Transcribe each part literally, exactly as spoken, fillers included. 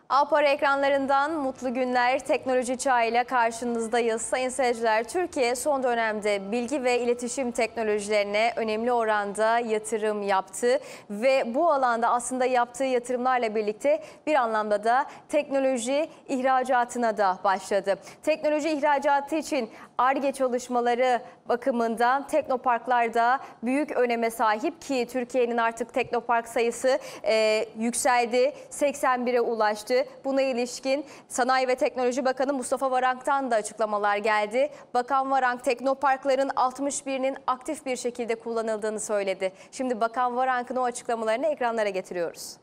Apar ekranlarından mutlu günler, teknoloji çağıyla karşınızdayız. Sayın seyirciler, Türkiye son dönemde bilgi ve iletişim teknolojilerine önemli oranda yatırım yaptı. Ve bu alanda aslında yaptığı yatırımlarla birlikte bir anlamda da teknoloji ihracatına da başladı. Teknoloji ihracatı için Ar-Ge çalışmaları bakımından teknoparklar da büyük öneme sahip ki Türkiye'nin artık teknopark sayısı e, yükseldi, seksen bire ulaştı. Buna ilişkin Sanayi ve Teknoloji Bakanı Mustafa Varank'tan da açıklamalar geldi. Bakan Varank teknoparkların altmış birinin aktif bir şekilde kullanıldığını söyledi. Şimdi Bakan Varank'ın o açıklamalarını ekranlara getiriyoruz.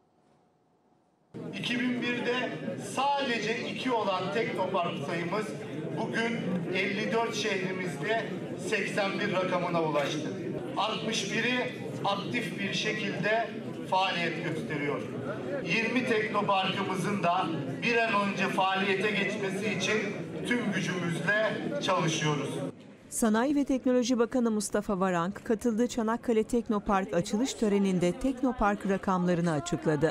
iki bin birde sadece iki olan teknopark sayımız bugün elli dört şehrimizde seksen bir rakamına ulaştı. altmış biri aktif bir şekilde faaliyet gösteriyor. yirmi teknoparkımızın da bir an önce faaliyete geçmesi için tüm gücümüzle çalışıyoruz. Sanayi ve Teknoloji Bakanı Mustafa Varank katıldığı Çanakkale Teknopark açılış töreninde Teknopark rakamlarını açıkladı.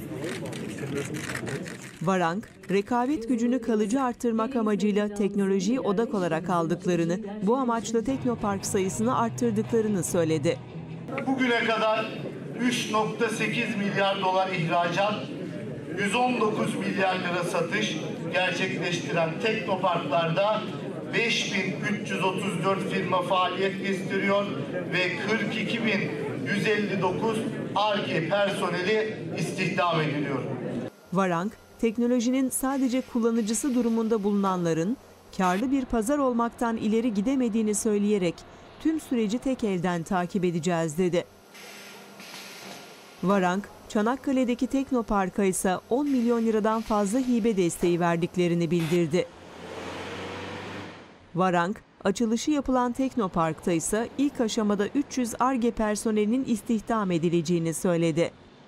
Varank, rekabet gücünü kalıcı arttırmak amacıyla teknolojiyi odak olarak aldıklarını, bu amaçla Teknopark sayısını arttırdıklarını söyledi. Bugüne kadar üç nokta sekiz milyar dolar ihracat, yüz on dokuz milyar lira satış gerçekleştiren teknoparklarda beş bin üç yüz otuz dört firma faaliyet gösteriyor ve kırk iki bin yüz elli dokuz Ar-Ge personeli istihdam ediliyor. Varank, teknolojinin sadece kullanıcısı durumunda bulunanların karlı bir pazar olmaktan ileri gidemediğini söyleyerek tüm süreci tek elden takip edeceğiz dedi. Varank, Çanakkale'deki Teknopark'a ise on milyon liradan fazla hibe desteği verdiklerini bildirdi. Varank, açılışı yapılan Teknopark'ta ise ilk aşamada üç yüz Ar-Ge personelinin istihdam edileceğini söyledi.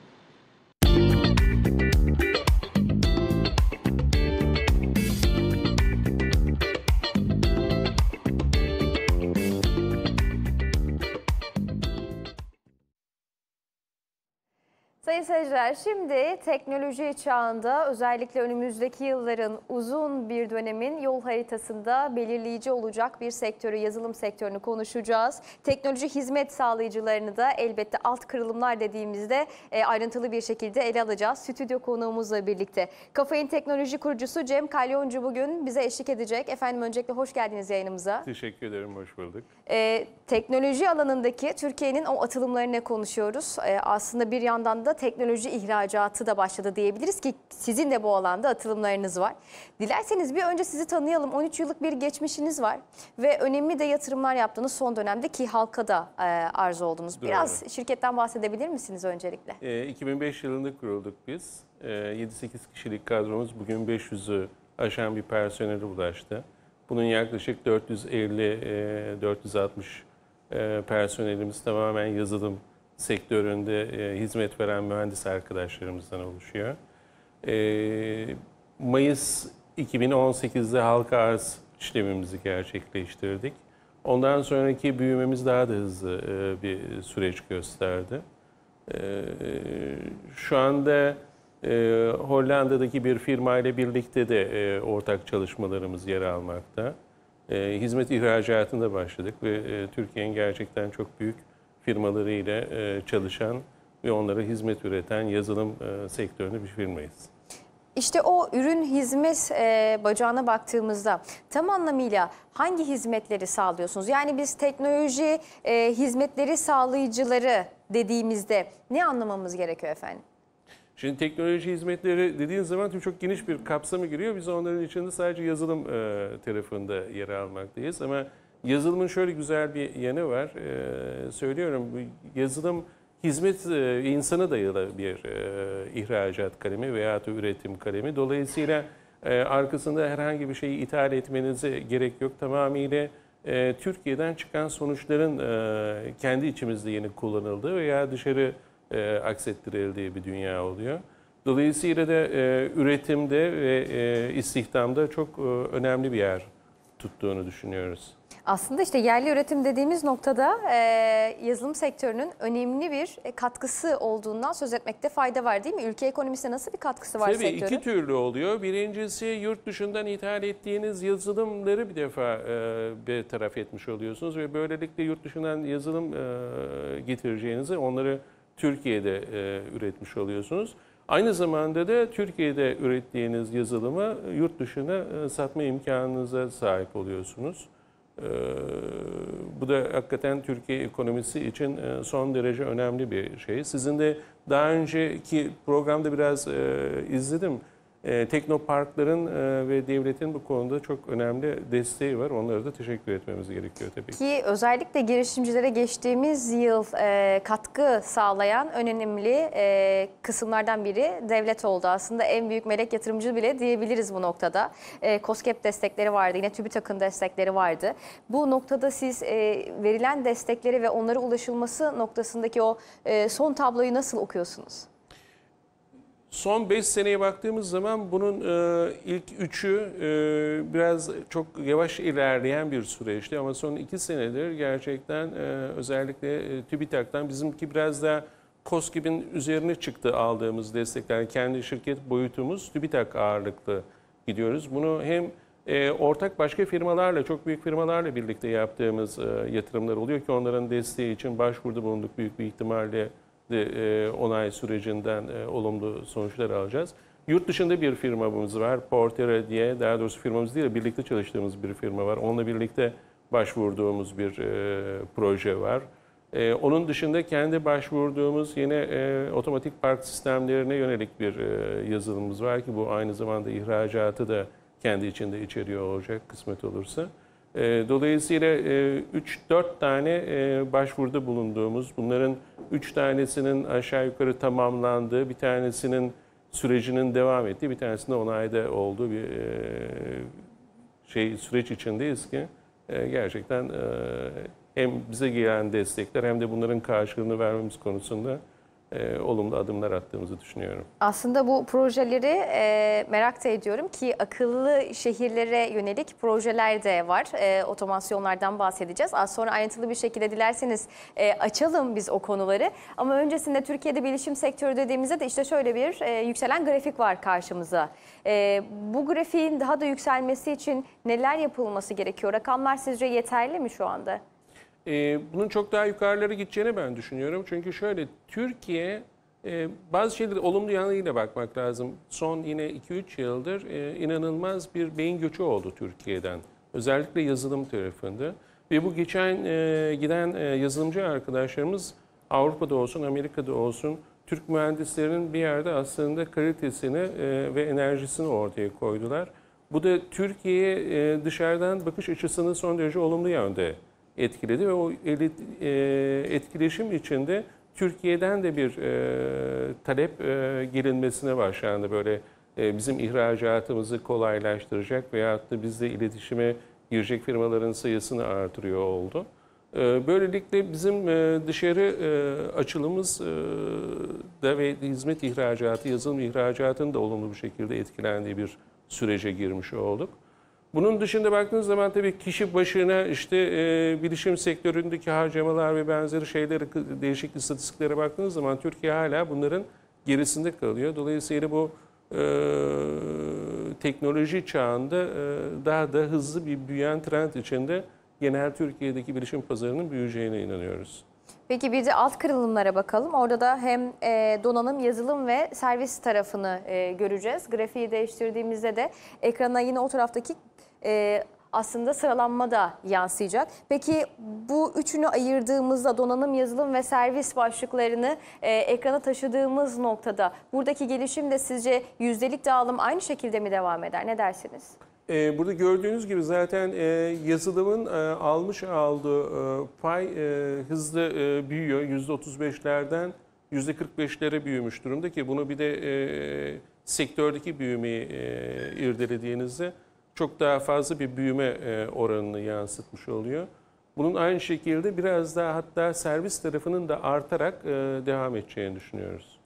Sayın seyirciler, şimdi teknoloji çağında özellikle önümüzdeki yılların uzun bir dönemin yol haritasında belirleyici olacak bir sektörü, yazılım sektörünü konuşacağız. Teknoloji hizmet sağlayıcılarını da elbette alt kırılımlar dediğimizde e, ayrıntılı bir şekilde ele alacağız. Stüdyo konuğumuzla birlikte. Kafein Teknoloji kurucusu Cem Kalyoncu bugün bize eşlik edecek. Efendim öncelikle hoş geldiniz yayınımıza. Teşekkür ederim, hoş bulduk. E, teknoloji alanındaki Türkiye'nin o atılımlarını konuşuyoruz. E, aslında bir yandan da teknoloji ihracatı da başladı diyebiliriz ki sizin de bu alanda atılımlarınız var. Dilerseniz bir önce sizi tanıyalım. on üç yıllık bir geçmişiniz var ve önemli de yatırımlar yaptığınız son dönemde ki halka da e, arz oldunuz. Doğru. Biraz şirketten bahsedebilir misiniz öncelikle? E, iki bin beş yılında kurulduk biz. E, yedi sekiz kişilik kadromuz bugün beş yüzü aşan bir personele ulaştı. Bunun yaklaşık dört yüz elli dört yüz altmış e, personelimiz tamamen yazılım sektöründe e, hizmet veren mühendis arkadaşlarımızdan oluşuyor. E, Mayıs iki bin on sekizde halka arz işlemimizi gerçekleştirdik. Ondan sonraki büyümemiz daha da hızlı e, bir süreç gösterdi. E, şu anda e, Hollanda'daki bir firma ile birlikte de e, ortak çalışmalarımız yer almakta. E, hizmet ihracatında başladık ve e, Türkiye'nin gerçekten çok büyük firmaları ile çalışan ve onlara hizmet üreten yazılım sektöründe bir firmayız. İşte o ürün hizmet bacağına baktığımızda tam anlamıyla hangi hizmetleri sağlıyorsunuz? Yani biz teknoloji hizmetleri sağlayıcıları dediğimizde ne anlamamız gerekiyor efendim? Şimdi teknoloji hizmetleri dediğiniz zaman çok geniş bir kapsama giriyor. Biz onların içinde sadece yazılım tarafında yer almaktayız ama yazılımın şöyle güzel bir yanı var. Ee, söylüyorum, yazılım hizmet e, insana dayalı bir e, ihracat kalemi veya da üretim kalemi. Dolayısıyla e, arkasında herhangi bir şeyi ithal etmenize gerek yok. Tamamıyla e, Türkiye'den çıkan sonuçların e, kendi içimizde yeni kullanıldığı veya dışarı e, aksettirildiği bir dünya oluyor. Dolayısıyla da e, üretimde ve e, istihdamda çok e, önemli bir yer tuttuğunu düşünüyoruz. Aslında işte yerli üretim dediğimiz noktada e, yazılım sektörünün önemli bir e, katkısı olduğundan söz etmekte fayda var değil mi? Ülke ekonomisine nasıl bir katkısı var Tabii sektörün? iki türlü oluyor. Birincisi yurt dışından ithal ettiğiniz yazılımları bir defa e, bir taraf etmiş oluyorsunuz ve böylelikle yurt dışından yazılım e, getireceğinizi onları Türkiye'de e, üretmiş oluyorsunuz. Aynı zamanda da Türkiye'de ürettiğiniz yazılımı yurt dışına e, satma imkanınıza sahip oluyorsunuz. E, bu da hakikaten Türkiye ekonomisi için e, son derece önemli bir şey. Sizin de daha önceki programda biraz e, izledim. E, teknoparkların e, ve devletin bu konuda çok önemli desteği var. Onlara da teşekkür etmemiz gerekiyor tabii ki. Ki özellikle girişimcilere geçtiğimiz yıl e, katkı sağlayan önemli e, kısımlardan biri devlet oldu. Aslında en büyük melek yatırımcı bile diyebiliriz bu noktada. E, KOSGEB destekleri vardı, yine TÜBİTAK'ın destekleri vardı. Bu noktada siz e, verilen destekleri ve onlara ulaşılması noktasındaki o e, son tabloyu nasıl okuyorsunuz? Son beş seneye baktığımız zaman bunun e, ilk üçü e, biraz çok yavaş ilerleyen bir süreçti ama son iki senedir gerçekten e, özellikle e, TÜBİTAK'tan bizimki biraz daha KOSGEB'in üzerine çıktı aldığımız destekler. Kendi şirket boyutumuz TÜBİTAK ağırlıklı gidiyoruz. Bunu hem e, ortak başka firmalarla, çok büyük firmalarla birlikte yaptığımız e, yatırımlar oluyor ki onların desteği için başvuruda bulunduk büyük bir ihtimalle de onay sürecinden olumlu sonuçlar alacağız. Yurt dışında bir firmamız var, Portera diye, daha doğrusu firmamız değil, birlikte çalıştığımız bir firma var. Onunla birlikte başvurduğumuz bir e, proje var. E, onun dışında kendi başvurduğumuz yine e, otomatik park sistemlerine yönelik bir e, yazılımımız var ki bu aynı zamanda ihracatı da kendi içinde içeriyor olacak kısmet olursa. Dolayısıyla üç dört tane başvuruda bulunduğumuz, bunların üç tanesinin aşağı yukarı tamamlandığı, bir tanesinin sürecinin devam ettiği, bir tanesinde onayda olduğu bir şey süreç içindeyiz ki gerçekten hem bize gelen destekler hem de bunların karşılığını vermemiz konusunda E, olumlu adımlar attığımızı düşünüyorum. Aslında bu projeleri e, merak da ediyorum ki akıllı şehirlere yönelik projeler de var. E, otomasyonlardan bahsedeceğiz. Az sonra ayrıntılı bir şekilde dilerseniz e, açalım biz o konuları. Ama öncesinde Türkiye'de bilişim sektörü dediğimizde de işte şöyle bir e, yükselen grafik var karşımıza. E, bu grafiğin daha da yükselmesi için neler yapılması gerekiyor? Rakamlar sizce yeterli mi şu anda? Bunun çok daha yukarılara gideceğini ben düşünüyorum. Çünkü şöyle, Türkiye bazı şeyleri olumlu yanıyla bakmak lazım. Son yine iki üç yıldır inanılmaz bir beyin göçü oldu Türkiye'den. Özellikle yazılım tarafında. Ve bu geçen giden yazılımcı arkadaşlarımız Avrupa'da olsun, Amerika'da olsun Türk mühendislerinin bir yerde aslında kalitesini ve enerjisini ortaya koydular. Bu da Türkiye'ye dışarıdan bakış açısını son derece olumlu yönde etkiledi ve o etkileşim içinde Türkiye'den de bir e, talep e, gelinmesine başlandı. Böyle e, bizim ihracatımızı kolaylaştıracak veyahut da bizle iletişime girecek firmaların sayısını artırıyor oldu. E, böylelikle bizim e, dışarı e, açılımız e, da ve hizmet ihracatı, yazılım ihracatının da olumlu bir şekilde etkilendiği bir sürece girmiş olduk. Bunun dışında baktığınız zaman tabii kişi başına işte e, bilişim sektöründeki harcamalar ve benzeri şeylere, değişik istatistiklere baktığınız zaman Türkiye hala bunların gerisinde kalıyor. Dolayısıyla bu e, teknoloji çağında e, daha da hızlı bir büyüyen trend içinde genel Türkiye'deki bilişim pazarının büyüyeceğine inanıyoruz. Peki bir de alt kırılımlara bakalım. Orada da hem e, donanım, yazılım ve servis tarafını e, göreceğiz. Grafiği değiştirdiğimizde de ekrana yine o taraftaki e, aslında sıralanma da yansıyacak. Peki bu üçünü ayırdığımızda donanım, yazılım ve servis başlıklarını e, ekrana taşıdığımız noktada buradaki gelişim de sizce yüzdelik dağılım aynı şekilde mi devam eder? Ne dersiniz? Burada gördüğünüz gibi zaten yazılımın almış olduğu pay hızlı büyüyor. yüzde otuz beşlerden yüzde kırk beşlere büyümüş durumda ki bunu bir de sektördeki büyümeyi irdelediğinizde çok daha fazla bir büyüme oranını yansıtmış oluyor. Bunun aynı şekilde biraz daha hatta servis tarafının da artarak devam edeceğini düşünüyoruz.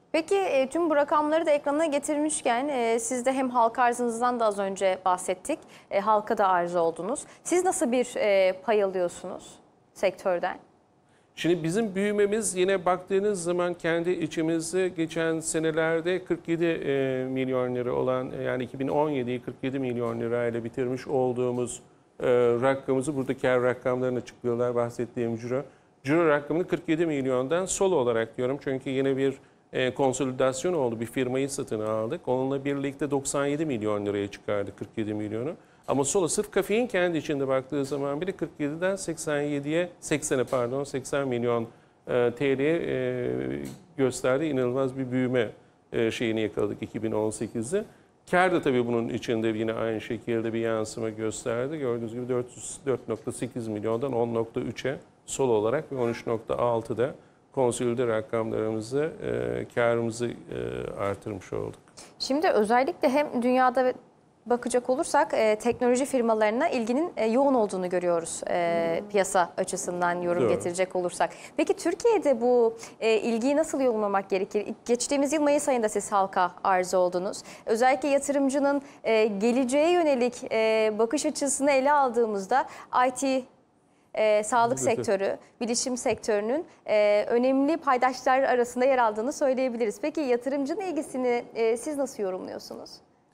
Peki e, tüm bu rakamları da ekrana getirmişken e, siz de hem halka arzınızdan da az önce bahsettik, e, halka da arz oldunuz. Siz nasıl bir e, pay alıyorsunuz sektörden? Şimdi bizim büyümemiz yine baktığınız zaman kendi içimizde geçen senelerde kırk yedi e, milyon lira olan yani iki bin on yediyi kırk yedi milyon lirayla bitirmiş olduğumuz e, rakamımızı burada kar rakamlarını açıklıyorlar bahsettiğim ciro. Ciro rakamını kırk yedi milyondan solo olarak diyorum çünkü yine bir e, konsolidasyon oldu. Bir firmayı satın aldık. Onunla birlikte doksan yedi milyon liraya çıkardı kırk yedi milyonu. Ama solo sırf kafein kendi içinde baktığı zaman bile kırk yediden seksen yediye seksene pardon seksen milyon e, T L'ye e, gösterdi. İnanılmaz bir büyüme e, şeyini yakaladık iki bin on sekizde. Kar da tabii bunun içinde yine aynı şekilde bir yansıma gösterdi. Gördüğünüz gibi dört nokta sekiz milyondan on nokta üçe solo olarak ve on üç nokta altıda konsolide rakamlarımızı, e, karımızı e, artırmış olduk. Şimdi özellikle hem dünyada bakacak olursak e, teknoloji firmalarına ilginin e, yoğun olduğunu görüyoruz e, piyasa açısından yorum Doğru. getirecek olursak. Peki Türkiye'de bu e, ilgiyi nasıl yorumlamak gerekir? Geçtiğimiz yıl Mayıs ayında siz halka arz oldunuz. Özellikle yatırımcının e, geleceğe yönelik e, bakış açısını ele aldığımızda I T E, sağlık Evet. sektörü, bilişim sektörünün e, önemli paydaşlar arasında yer aldığını söyleyebiliriz. Peki yatırımcının ilgisini e, siz nasıl yorumluyorsunuz?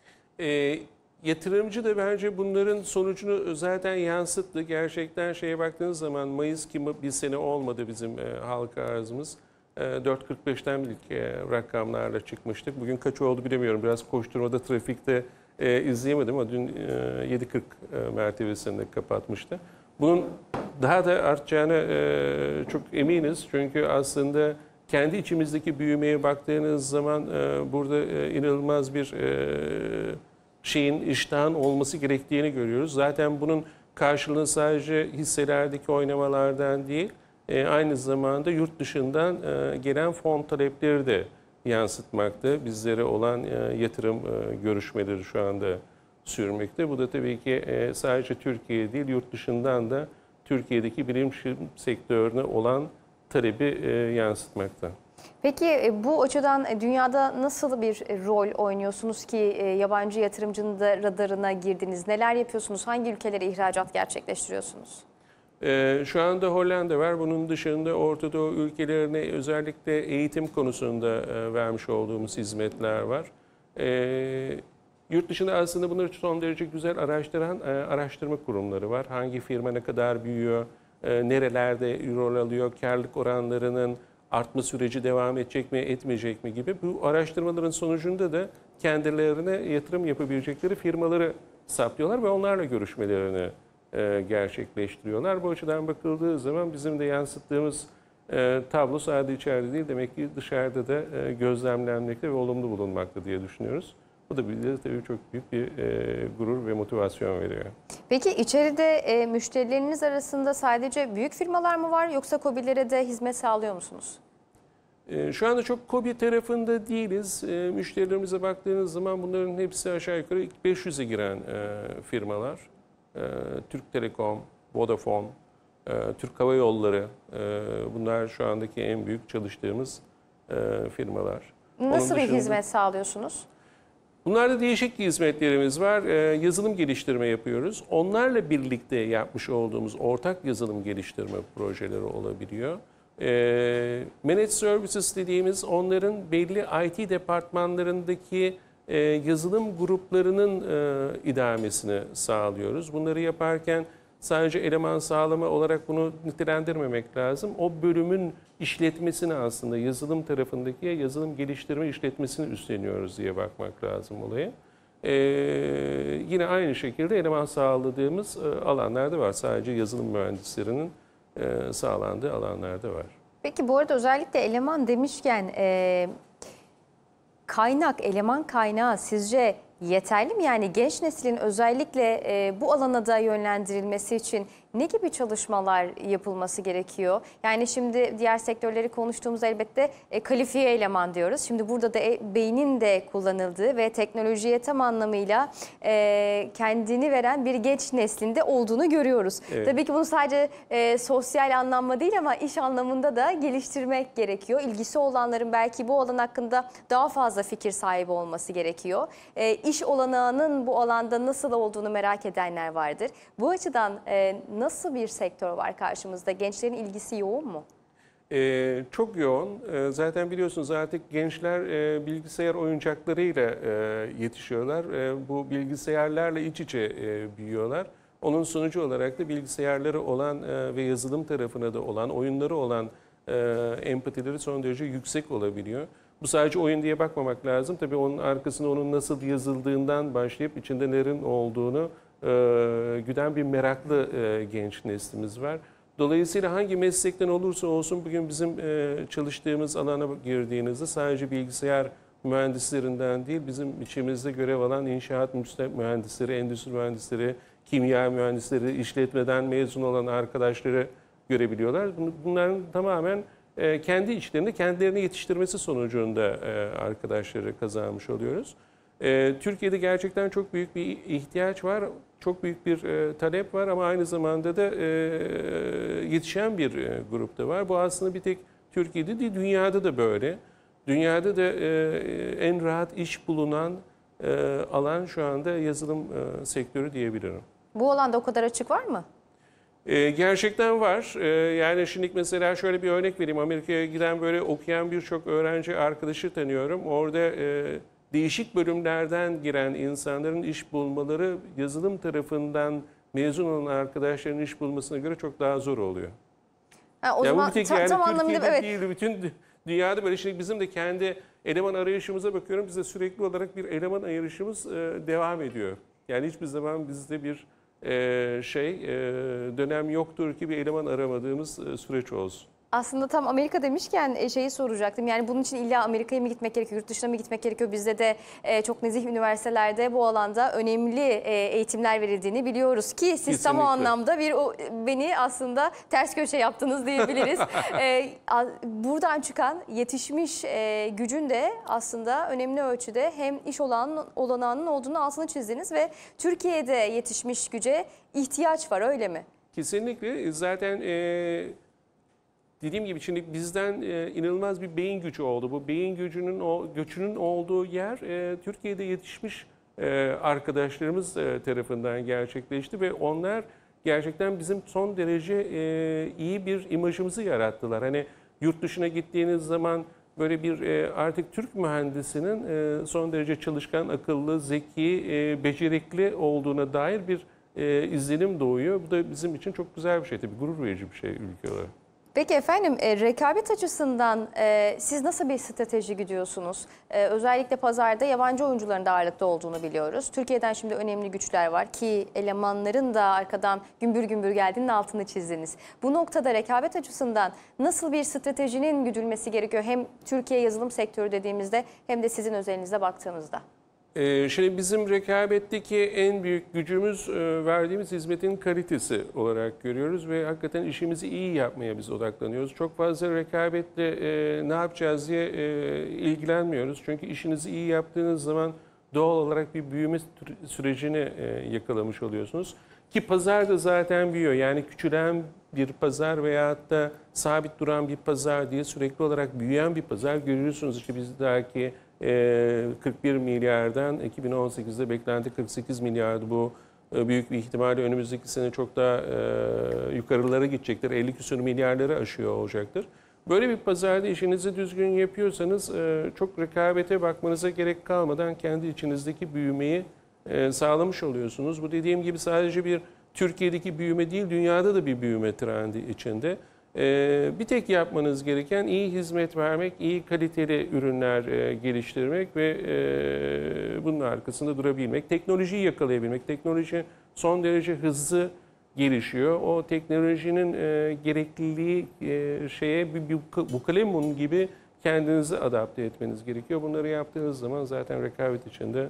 E, yatırımcı da bence bunların sonucunu zaten yansıttı. Gerçekten şeye baktığınız zaman Mayıs ki bir sene olmadı bizim e, halka arzımız. E, dört kırk beşten ilk e, rakamlarla çıkmıştık. Bugün kaç oldu bilemiyorum. Biraz koşturmada, trafikte e, izleyemedim ama dün e, yedi kırk e, mertebesinde kapatmıştı. Bunun daha da artacağına e, çok eminiz. Çünkü aslında kendi içimizdeki büyümeye baktığınız zaman e, burada e, inanılmaz bir e, şeyin, iştahın olması gerektiğini görüyoruz. Zaten bunun karşılığı sadece hisselerdeki oynamalardan değil, e, aynı zamanda yurt dışından e, gelen fon talepleri de yansıtmakta. Bizlere olan e, yatırım e, görüşmeleri şu anda sürmekte. Bu da tabii ki e, sadece Türkiye değil, yurt dışından da Türkiye'deki bilişim sektörüne olan talebi e, yansıtmakta. Peki bu açıdan dünyada nasıl bir rol oynuyorsunuz ki yabancı yatırımcının da radarına girdiniz? Neler yapıyorsunuz? Hangi ülkelere ihracat gerçekleştiriyorsunuz? Ee, şu anda Hollanda var. Bunun dışında Orta Doğu ülkelerine özellikle eğitim konusunda e, vermiş olduğumuz hizmetler var. E, yurt dışında aslında bunları son derece güzel araştıran e, araştırma kurumları var. Hangi firma ne kadar büyüyor, e, nerelerde rol alıyor, karlılık oranlarının artma süreci devam edecek mi, etmeyecek mi gibi bu araştırmaların sonucunda da kendilerine yatırım yapabilecekleri firmaları saptıyorlar ve onlarla görüşmelerini e, gerçekleştiriyorlar. Bu açıdan bakıldığı zaman bizim de yansıttığımız e, tablo sadece içeride değil, demek ki dışarıda da e, gözlemlenmekte ve olumlu bulunmakta diye düşünüyoruz. Bu da bize tabii çok büyük bir e, gurur ve motivasyon veriyor. Peki içeride e, müşterileriniz arasında sadece büyük firmalar mı var yoksa KOBİ'lere de hizmet sağlıyor musunuz? E, şu anda çok KOBİ tarafında değiliz. E, müşterilerimize baktığınız zaman bunların hepsi aşağı yukarı ilk beş yüze giren e, firmalar. E, Türk Telekom, Vodafone, e, Türk Hava Yolları e, bunlar şu andaki en büyük çalıştığımız e, firmalar. Nasıl Onun bir dışında, hizmet sağlıyorsunuz? bunlarda değişik hizmetlerimiz var. Ee, yazılım geliştirme yapıyoruz. Onlarla birlikte yapmış olduğumuz ortak yazılım geliştirme projeleri olabiliyor. Ee, Managed Services dediğimiz onların belli I T departmanlarındaki e, yazılım gruplarının e, idamesini sağlıyoruz. Bunları yaparken sadece eleman sağlama olarak bunu nitelendirmemek lazım. O bölümün işletmesini aslında yazılım tarafındaki yazılım geliştirme işletmesini üstleniyoruz diye bakmak lazım olaya. Ee, yine aynı şekilde eleman sağladığımız e, alanlarda var. Sadece yazılım mühendislerinin e, sağlandığı alanlarda var. Peki bu arada özellikle eleman demişken e, kaynak, eleman kaynağı sizce yeterli mi? Yani genç neslin özellikle e, bu alana da yönlendirilmesi için ne gibi çalışmalar yapılması gerekiyor? Yani şimdi diğer sektörleri konuştuğumuzda elbette e, kalifiye eleman diyoruz. Şimdi burada da e, beynin de kullanıldığı ve teknolojiye tam anlamıyla e, kendini veren bir genç neslinde olduğunu görüyoruz. Evet. Tabii ki bunu sadece e, sosyal anlamda değil ama iş anlamında da geliştirmek gerekiyor. İlgisi olanların belki bu alan hakkında daha fazla fikir sahibi olması gerekiyor. E, iş olanağının bu alanda nasıl olduğunu merak edenler vardır. Bu açıdan e, nasıl bir sektör var karşımızda? Gençlerin ilgisi yoğun mu? Ee, çok yoğun. Ee, zaten biliyorsunuz artık gençler e, bilgisayar oyuncaklarıyla e, yetişiyorlar. E, bu bilgisayarlarla iç içe e, büyüyorlar. Onun sonucu olarak da bilgisayarları olan e, ve yazılım tarafına da olan, oyunları olan e, empatileri son derece yüksek olabiliyor. Bu sadece oyun diye bakmamak lazım. Tabii onun arkasında onun nasıl yazıldığından başlayıp içinde nelerin olduğunu e, güden bir meraklı e, genç neslimiz var. Dolayısıyla hangi meslekten olursa olsun bugün bizim e, çalıştığımız alana girdiğinizde sadece bilgisayar mühendislerinden değil, bizim içimizde görev alan inşaat mühendisleri, endüstri mühendisleri, kimya mühendisleri, işletmeden mezun olan arkadaşları görebiliyorlar. Bunların tamamen e, kendi içlerinde kendilerini yetiştirmesi sonucunda e, arkadaşları kazanmış oluyoruz. E, Türkiye'de gerçekten çok büyük bir ihtiyaç var. Çok büyük bir e, talep var ama aynı zamanda da e, yetişen bir e, grupta var. Bu aslında bir tek Türkiye'de değil, dünyada da böyle. Dünyada da e, en rahat iş bulunan e, alan şu anda yazılım e, sektörü diyebilirim. Bu alanda o kadar açık var mı? E, gerçekten var. E, yani şimdi mesela şöyle bir örnek vereyim. Amerika'ya giden böyle okuyan birçok öğrenci arkadaşı tanıyorum. Orada e, değişik bölümlerden giren insanların iş bulmaları yazılım tarafından mezun olan arkadaşların iş bulmasına göre çok daha zor oluyor. Ha, o yani zaman bu bir tek tam, yani tam anlamıyla Türkiye'de evet. değil, bütün dünyada böyle. Şimdi bizim de kendi eleman arayışımıza bakıyorum. Bizde sürekli olarak bir eleman arayışımız e, devam ediyor. Yani hiçbir zaman bizde bir e, şey e, dönem yoktur ki bir eleman aramadığımız e, süreç olsun. Aslında tam Amerika demişken şeyi soracaktım. Yani bunun için illa Amerika'ya mı gitmek gerekiyor, yurt dışına mı gitmek gerekiyor? Bizde de çok nezih üniversitelerde bu alanda önemli eğitimler verildiğini biliyoruz ki siz Kesinlikle. tam o anlamda bir o, beni aslında ters köşe yaptınız diyebiliriz. Buradan çıkan yetişmiş gücün de aslında önemli ölçüde hem iş olan olanağının olduğunu altını çizdiniz ve Türkiye'de yetişmiş güce ihtiyaç var, öyle mi? Kesinlikle. Zaten e, dediğim gibi şimdi bizden e, inanılmaz bir beyin gücü oldu. Bu beyin gücünün o göçünün olduğu yer e, Türkiye'de yetişmiş e, arkadaşlarımız e, tarafından gerçekleşti ve onlar gerçekten bizim son derece e, iyi bir imajımızı yarattılar. Hani yurt dışına gittiğiniz zaman böyle bir e, artık Türk mühendisinin e, son derece çalışkan, akıllı, zeki, e, becerikli olduğuna dair bir e, izlenim doğuyor. Bu da bizim için çok güzel bir şey, tabii gurur verici bir şey ülke olarak. Peki efendim, e, rekabet açısından e, siz nasıl bir strateji gidiyorsunuz? E, özellikle pazarda yabancı oyuncuların da ağırlıkta olduğunu biliyoruz. Türkiye'den şimdi önemli güçler var ki elemanların da arkadan gümbür gümbür geldiğinin altını çizdiniz. Bu noktada rekabet açısından nasıl bir stratejinin güdülmesi gerekiyor? Hem Türkiye yazılım sektörü dediğimizde hem de sizin özelinizde baktığımızda. Şimdi bizim rekabetteki en büyük gücümüz verdiğimiz hizmetin kalitesi olarak görüyoruz ve hakikaten işimizi iyi yapmaya biz odaklanıyoruz. Çok fazla rekabetle ne yapacağız diye ilgilenmiyoruz. Çünkü işinizi iyi yaptığınız zaman doğal olarak bir büyüme sürecini yakalamış oluyorsunuz. Ki pazar da zaten büyüyor. Yani küçülen bir pazar veyahut da sabit duran bir pazar diye sürekli olarak büyüyen bir pazar görüyorsunuz. İşte bizdeki kırk bir milyardan iki bin on sekizde beklenti kırk sekiz milyardı. Bu büyük bir ihtimalle önümüzdeki sene çok daha yukarılara gidecektir. elli küsur milyarları aşıyor olacaktır. Böyle bir pazarda işinizi düzgün yapıyorsanız çok rekabete bakmanıza gerek kalmadan kendi içinizdeki büyümeyi sağlamış oluyorsunuz. Bu dediğim gibi sadece bir Türkiye'deki büyüme değil, dünyada da bir büyüme trendi içinde. Bir tek yapmanız gereken iyi hizmet vermek, iyi kaliteli ürünler geliştirmek ve bunun arkasında durabilmek. Teknolojiyi yakalayabilmek. Teknoloji son derece hızlı gelişiyor. O teknolojinin gerekliliği şeye bir bu kalemun gibi kendinizi adapte etmeniz gerekiyor. Bunları yaptığınız zaman zaten rekabet içinde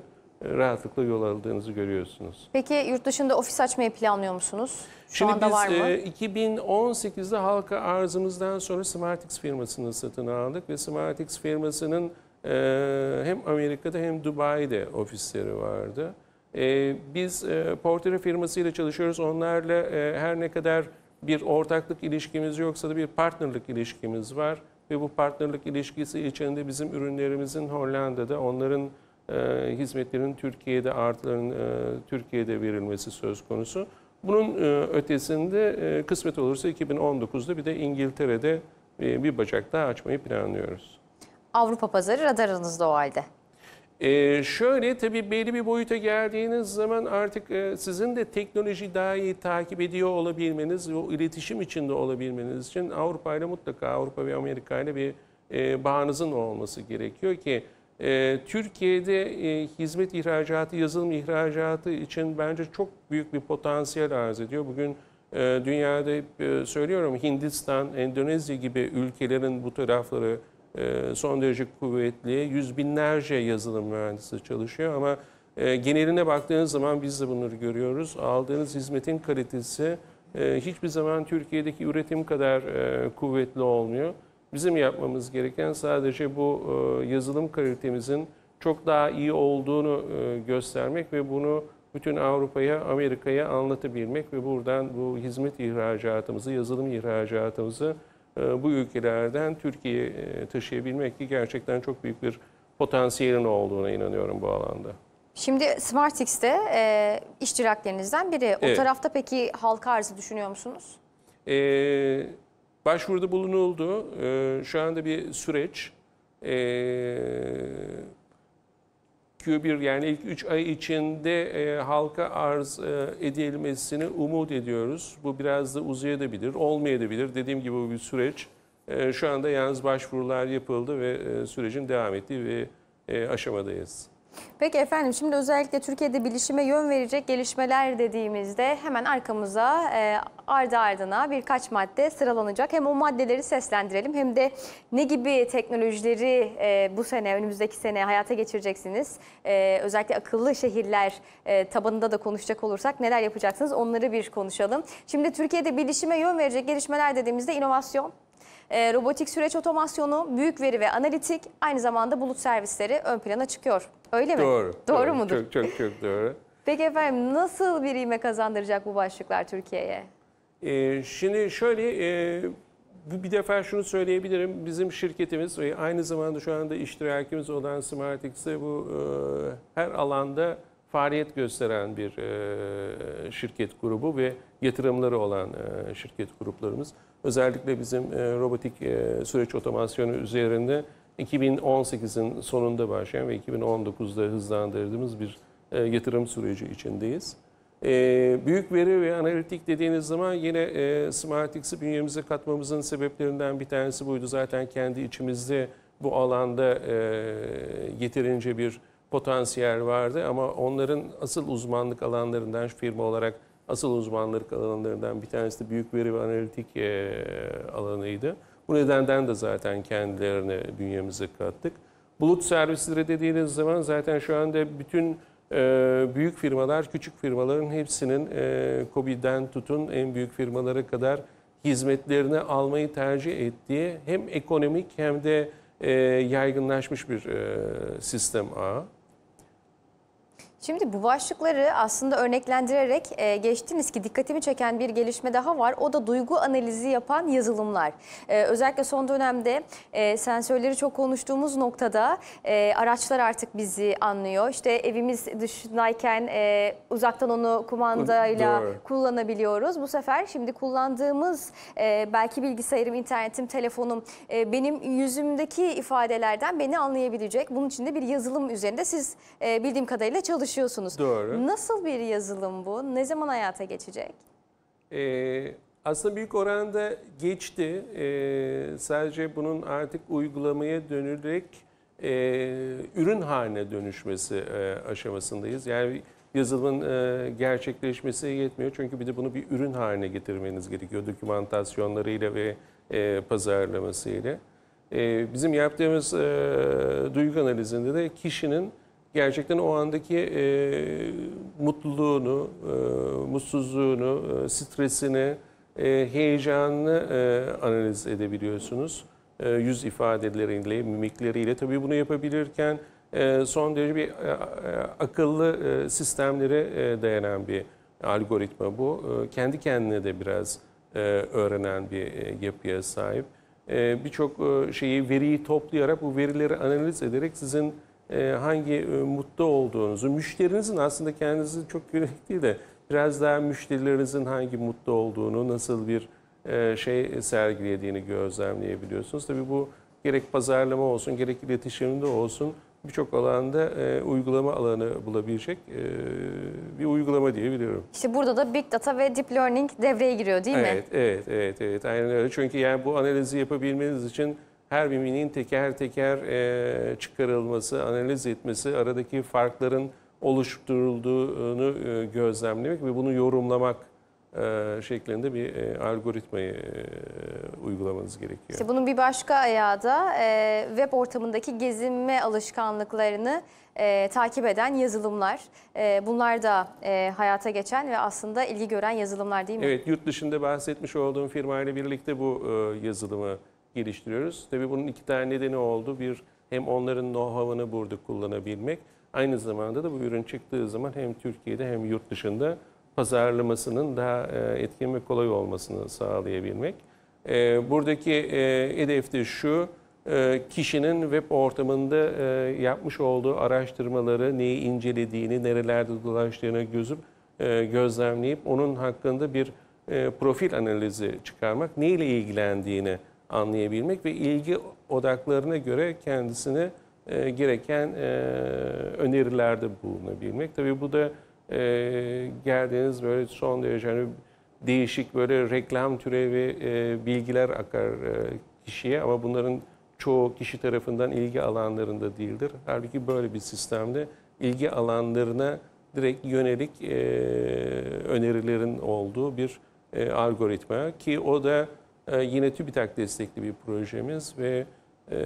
rahatlıkla yol aldığınızı görüyorsunuz. Peki yurt dışında ofis açmayı planlıyor musunuz? Şu Şimdi anda biz var mı? e, iki bin on sekizde halka arzımızdan sonra SmartX firmasını satın aldık ve SmartX firmasının e, hem Amerika'da hem Dubai'de ofisleri vardı. E, biz e, portre firmasıyla çalışıyoruz. Onlarla e, her ne kadar bir ortaklık ilişkimiz yoksa da bir partnerlik ilişkimiz var. Ve bu partnerlik ilişkisi içinde bizim ürünlerimizin Hollanda'da, onların e, hizmetlerin Türkiye'de, artıların e, Türkiye'de verilmesi söz konusu. Bunun e, ötesinde e, kısmet olursa iki bin on dokuzda bir de İngiltere'de e, bir bacak daha açmayı planlıyoruz. Avrupa pazarı radarınızda o halde. Ee, şöyle tabii belli bir boyuta geldiğiniz zaman artık e, sizin de teknoloji daha iyi takip ediyor olabilmeniz ve o iletişim içinde olabilmeniz için Avrupa ile mutlaka Avrupa ve Amerika ile bir e, bağınızın olması gerekiyor ki e, Türkiye'de e, hizmet ihracatı, yazılım ihracatı için bence çok büyük bir potansiyel arz ediyor. Bugün e, dünyada hep e, söylüyorum Hindistan, Endonezya gibi ülkelerin bu tarafları son derece kuvvetli, yüz binlerce yazılım mühendisi çalışıyor ama e, geneline baktığınız zaman biz de bunları görüyoruz. Aldığınız hizmetin kalitesi e, hiçbir zaman Türkiye'deki üretim kadar e, kuvvetli olmuyor. Bizim yapmamız gereken sadece bu e, yazılım kalitemizin çok daha iyi olduğunu e, göstermek ve bunu bütün Avrupa'ya, Amerika'ya anlatabilmek ve buradan bu hizmet ihracatımızı, yazılım ihracatımızı bu ülkelerden Türkiye'ye taşıyabilmek ki gerçekten çok büyük bir potansiyelin olduğuna inanıyorum bu alanda. Şimdi SmartX'te e, iştiraklerinizden biri. O Evet. tarafta peki halka arzı düşünüyor musunuz? Ee, başvuruda bulunuldu. Ee, şu anda bir süreç. Ee, Q bir yani ilk üç ay içinde e, halka arz e, edilmesini umut ediyoruz. Bu biraz da uzayabilir, olmayabilir. Dediğim gibi bu bir süreç. E, şu anda yalnız başvurular yapıldı ve e, sürecin devam ettiği ve e, aşamadayız. Peki efendim, şimdi özellikle Türkiye'de bilişime yön verecek gelişmeler dediğimizde hemen arkamıza e, ardı ardına birkaç madde sıralanacak. Hem o maddeleri seslendirelim hem de ne gibi teknolojileri e, bu sene, önümüzdeki sene hayata geçireceksiniz. E, özellikle akıllı şehirler e, tabanında da konuşacak olursak neler yapacaksınız onları bir konuşalım. Şimdi Türkiye'de bilişime yön verecek gelişmeler dediğimizde inovasyon, E, robotik süreç otomasyonu, büyük veri ve analitik, aynı zamanda bulut servisleri ön plana çıkıyor. Öyle mi? Doğru. Doğru, doğru mudur? Çok çok çok doğru. Peki efendim, nasıl bir ivme kazandıracak bu başlıklar Türkiye'ye? Ee, şimdi şöyle, e, bir defa şunu söyleyebilirim. Bizim şirketimiz ve aynı zamanda şu anda iştirakimiz olan SmartX'te bu e, her alanda faaliyet gösteren bir e, şirket grubu ve yatırımları olan e, şirket gruplarımız. Özellikle bizim e, robotik e, süreç otomasyonu üzerinde iki bin on sekizin sonunda başlayan ve iki bin on dokuzda hızlandırdığımız bir e, yatırım süreci içindeyiz. E, büyük veri ve analitik dediğiniz zaman yine e, SmartX'i bünyemize katmamızın sebeplerinden bir tanesi buydu. Zaten kendi içimizde bu alanda e, yeterince bir potansiyel vardı ama onların asıl uzmanlık alanlarından, şu firma olarak asıl uzmanlık alanlarından bir tanesi de büyük veri ve analitik e, alanıydı. Bu nedenden de zaten kendilerini bünyemize kattık. Bulut servisleri dediğiniz zaman zaten şu anda bütün e, büyük firmalar, küçük firmaların hepsinin e, KOBİ'den tutun en büyük firmalara kadar hizmetlerini almayı tercih ettiği hem ekonomik hem de e, yaygınlaşmış bir e, sistem ağı. Şimdi bu başlıkları aslında örneklendirerek e, geçtiniz ki dikkatimi çeken bir gelişme daha var. O da duygu analizi yapan yazılımlar. E, özellikle son dönemde e, sensörleri çok konuştuğumuz noktada e, araçlar artık bizi anlıyor. İşte evimiz dışındayken e, uzaktan onu kumandayla Doğru. kullanabiliyoruz. Bu sefer şimdi kullandığımız e, belki bilgisayarım, internetim, telefonum e, benim yüzümdeki ifadelerden beni anlayabilecek. Bunun için de bir yazılım üzerinde siz e, bildiğim kadarıyla çalışıyorsunuz. Doğru. Nasıl bir yazılım bu? Ne zaman hayata geçecek? Ee, aslında büyük oranda geçti. Ee, sadece bunun artık uygulamaya dönülerek e, ürün haline dönüşmesi e, aşamasındayız. Yani yazılımın e, gerçekleşmesi yetmiyor. Çünkü bir de bunu bir ürün haline getirmeniz gerekiyor. Dokümantasyonlarıyla ve e, pazarlamasıyla. E, bizim yaptığımız e, duygu analizinde de kişinin gerçekten o andaki e, mutluluğunu, e, mutsuzluğunu, e, stresini, e, heyecanını e, analiz edebiliyorsunuz. E, yüz ifadeleriyle, mimikleriyle. Tabii bunu yapabilirken e, son derece bir e, e, akıllı e, sistemlere e, dayanan bir algoritma bu. E, kendi kendine de biraz e, öğrenen bir e, yapıya sahip. E, Birçok e, şeyi, veriyi toplayarak, bu verileri analiz ederek sizin e, hangi e, mutlu olduğunuzu, müşterinizin aslında kendinizi çok yönelik değil de biraz daha müşterilerinizin hangi mutlu olduğunu, nasıl bir e, şey sergilediğini gözlemleyebiliyorsunuz. Tabii bu gerek pazarlama olsun, gerek iletişimde olsun birçok alanda e, uygulama alanı bulabilecek e, bir uygulama diyebiliyorum. İşte burada da Big Data ve Deep Learning devreye giriyor değil mi? Evet, evet, evet, evet. Aynen öyle. Çünkü yani bu analizi yapabilmeniz için her bir miminin teker teker e, çıkarılması, analiz etmesi, aradaki farkların oluşturulduğunu e, gözlemlemek ve bunu yorumlamak e, şeklinde bir e, algoritmayı e, uygulamanız gerekiyor. İşte bunun bir başka ayağı da e, web ortamındaki gezinme alışkanlıklarını e, takip eden yazılımlar. E, bunlar da e, hayata geçen ve aslında ilgi gören yazılımlar değil mi? Evet, yurt dışında bahsetmiş olduğum firmayla birlikte bu e, yazılımı geliştiriyoruz. Tabii bunun iki tane nedeni oldu. Bir, hem onların know-how'ını burada kullanabilmek. Aynı zamanda da bu ürün çıktığı zaman hem Türkiye'de hem yurt dışında pazarlamasının daha etkin ve kolay olmasını sağlayabilmek. Buradaki hedef de şu, kişinin web ortamında yapmış olduğu araştırmaları, neyi incelediğini, nerelerde dolaştığını gözüp gözlemleyip onun hakkında bir profil analizi çıkarmak, neyle ilgilendiğini anlayabilmek ve ilgi odaklarına göre kendisine e, gereken e, önerilerde bulunabilmek. Tabii bu da e, geldiğiniz böyle son derece hani değişik böyle reklam türevi e, bilgiler akar e, kişiye ama bunların çoğu kişi tarafından ilgi alanlarında değildir. Halbuki böyle bir sistemde ilgi alanlarına direkt yönelik e, önerilerin olduğu bir e, algoritma ki o da e, yine TÜBİTAK destekli bir projemiz ve e,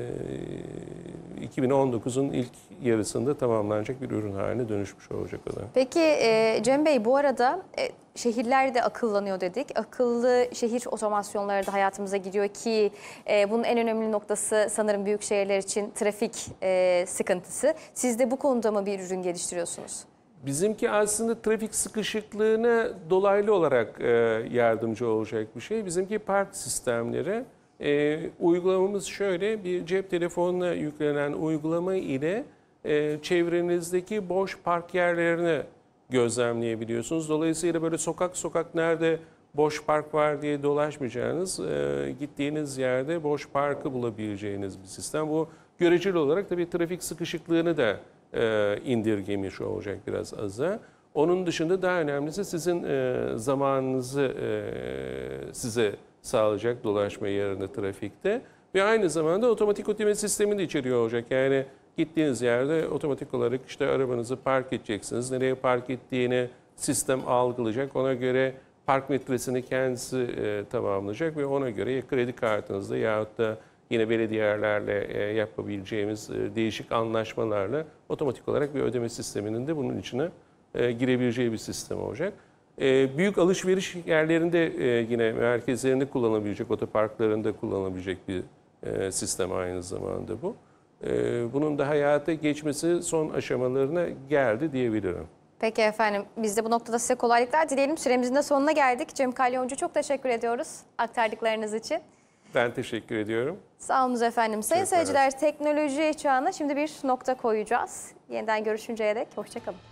iki bin on dokuzun ilk yarısında tamamlanacak bir ürün haline dönüşmüş olacak o da. Peki e, Cem Bey, bu arada e, şehirler de akıllanıyor dedik. Akıllı şehir otomasyonları da hayatımıza giriyor ki e, bunun en önemli noktası sanırım büyük şehirler için trafik e, sıkıntısı. Siz de bu konuda mı bir ürün geliştiriyorsunuz? Bizimki aslında trafik sıkışıklığına dolaylı olarak e, yardımcı olacak bir şey. Bizimki park sistemleri. E, uygulamamız şöyle, bir cep telefonuna yüklenen uygulama ile e, çevrenizdeki boş park yerlerini gözlemleyebiliyorsunuz. Dolayısıyla böyle sokak sokak nerede boş park var diye dolaşmayacağınız, e, gittiğiniz yerde boş parkı bulabileceğiniz bir sistem. Bu göreceli olarak tabii trafik sıkışıklığını da e, indirgemiş olacak biraz aza. Onun dışında daha önemlisi sizin e, zamanınızı e, size sağlayacak dolaşma yerinde trafikte ve aynı zamanda otomatik ödeme sistemi de içeriyor olacak. Yani gittiğiniz yerde otomatik olarak işte arabanızı park edeceksiniz. Nereye park ettiğini sistem algılayacak. Ona göre park metresini kendisi e, tamamlayacak ve ona göre ya kredi kartınızda yahut da yine belediyelerle e, yapabileceğimiz e, değişik anlaşmalarla otomatik olarak bir ödeme sisteminin de bunun içine e, girebileceği bir sistem olacak. E, büyük alışveriş yerlerinde e, yine merkezlerinde kullanabilecek, otoparklarında kullanabilecek bir e, sistem aynı zamanda bu. E, bunun da hayata geçmesi son aşamalarına geldi diyebilirim. Peki efendim, biz de bu noktada size kolaylıklar dileyelim. Süremizin de sonuna geldik. Cem Kalyoncu, çok teşekkür ediyoruz aktardıklarınız için. Ben teşekkür ediyorum. Sağ olun efendim. Sayın Çok seyirciler, teknoloji çağına şimdi bir nokta koyacağız. Yeniden görüşünceye dek hoşça kalın.